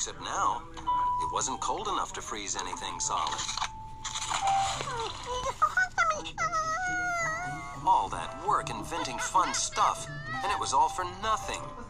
Except now, it wasn't cold enough to freeze anything solid. All that work inventing fun stuff, and it was all for nothing.